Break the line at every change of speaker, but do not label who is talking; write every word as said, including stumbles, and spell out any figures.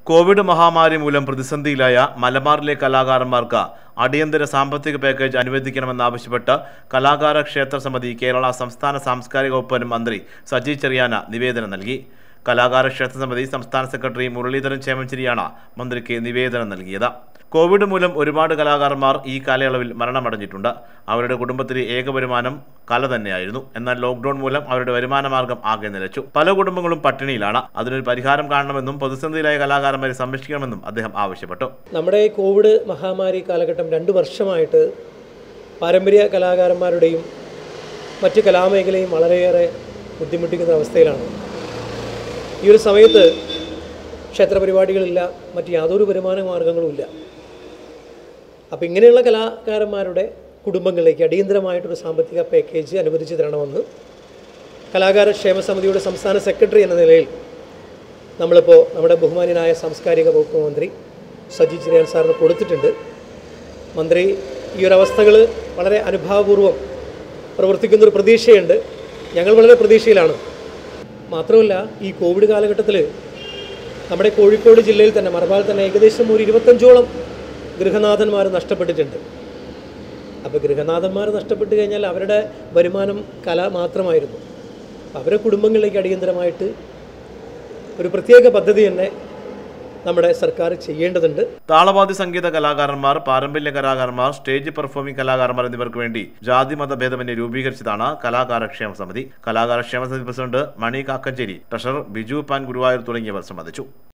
Covid മഹാമാരി മൂലം പ്രതിസന്ധിയിലായ മലബാറിലെ കലാകാരന്മാർക്ക് അടിയന്തര സാമ്പത്തിക പാക്കേജ് അനുവദിക്കണമെന്നാവശ്യപ്പെട്ട് കലാകാര ക്ഷേത്ര സമിതി കേരള സംസ്ഥാന സാംസ്കാരിക വകുപ്പ് മന്ത്രി സജി ചെറിയാന് നിവേദനം നൽകി. കലാകാര ക്ഷേത്ര സമിതി സംസ്ഥാന സെക്രട്ടറി മുരളീധരൻ ചേമഞ്ചേരിയാണ് മന്ത്രിക്ക് നിവേദനം നൽകിയത്. കോവിഡ് മൂലം ഒരുപാട് കലാകാരന്മാർ ഈ കാലയളവിൽ മരണമടഞ്ഞിട്ടുണ്ട്. അവരുടെ കുടുംബത്തിലെ ഏക വരുമാനം കല തന്നെയായിരുന്നു. എന്നാൽ ലോക്ക്ഡൌൺ മൂലം അവരുടെ വരുമാന മാർഗം ആകെ നിലച്ചു. പല കുടുംബങ്ങളും പട്ടിണിയിലാണ്. അതിനൊരു പരിഹാരം കാണണമെന്നും പ്രതിസന്ധിയിലായ കലാകാരന്മാരെ സംരക്ഷിക്കണമെന്നും അദ്ദേഹം ആവശ്യപ്പെട്ടു.
നമ്മുടെ കോവിഡ് മഹാമാരി കാലഘട്ടം രണ്ടു വർഷമായിട്ട് പാരമ്പര്യ കലാകാരന്മാരുടെയും മറ്റ് കലാമേഖലയും വളരെയേറെ ബുദ്ധിമുട്ടിക്കുന്ന അവസ്ഥയിലാണ്. ഈ ഒരു സമയത്ത് ക്ഷേത്രപരിപാടികളില്ല, മറ്റ് യാതൊരു വരുമാന മാർഗങ്ങളുമില്ല. അപ്പോൾ ഇങ്ങനെയുള്ള കലാകാരന്മാരുടെ കുടുംബങ്ങളിലേക്ക് അടിയന്തരമായിട്ടൊരു സാമ്പത്തിക പാക്കേജ് അനുവദിച്ചു തരണമെന്ന് കലാകാര ക്ഷേമ സമിതിയുടെ സംസ്ഥാന സെക്രട്ടറി എന്ന നിലയിൽ നമ്മളിപ്പോൾ നമ്മുടെ ബഹുമാന്യനായ സാംസ്കാരിക വകുപ്പ് മന്ത്രി സജി ചെറിയാൻ സാറിന് കൊടുത്തിട്ടുണ്ട്. മന്ത്രി ഈ ഒരു അവസ്ഥകൾ വളരെ അനുഭാവപൂർവ്വം പ്രവർത്തിക്കുന്നൊരു പ്രതീക്ഷയുണ്ട്. ഞങ്ങൾ വളരെ പ്രതീക്ഷയിലാണ്. മാത്രമല്ല, ഈ കോവിഡ് കാലഘട്ടത്തിൽ നമ്മുടെ കോഴിക്കോട് ജില്ലയിൽ തന്നെ മലബാറിൽ തന്നെ ഏകദേശം ഒരു ഇരുപത്തഞ്ചോളം ഗൃഹനാഥന്മാർ നഷ്ടപ്പെട്ടിട്ടുണ്ട്. അപ്പോൾ ഗൃഹനാഥന്മാർ നഷ്ടപ്പെട്ട് കഴിഞ്ഞാൽ അവരുടെ വരുമാനം കല മാത്രമായിരുന്നു. അവരുടെ കുടുംബങ്ങളിലേക്ക് അടിയന്തരമായിട്ട് ഒരു പ്രത്യേക പദ്ധതി തന്നെ നമ്മുടെ സർക്കാർ ചെയ്യേണ്ടതുണ്ട്.
താളവാദ്യ സംഗീത കലാകാരന്മാർ, പാരമ്പര്യ കലാകാരന്മാർ, സ്റ്റേജ് പെർഫോമിംഗ് കലാകാരന്മാർ എന്നിവർക്ക് വേണ്ടി ജാതി മത ഭേദമന്യേ രൂപീകരിച്ചതാണ് കലാകാര ക്ഷേമ സമിതി. കലാകാര ക്ഷേമ സമിതി പ്രസിഡന്റ് മണി കാക്കഞ്ചേരി, ട്രഷറർ ബിജു പാൻ ഗുരുവായൂർ തുടങ്ങിയവർ സംബന്ധിച്ചു.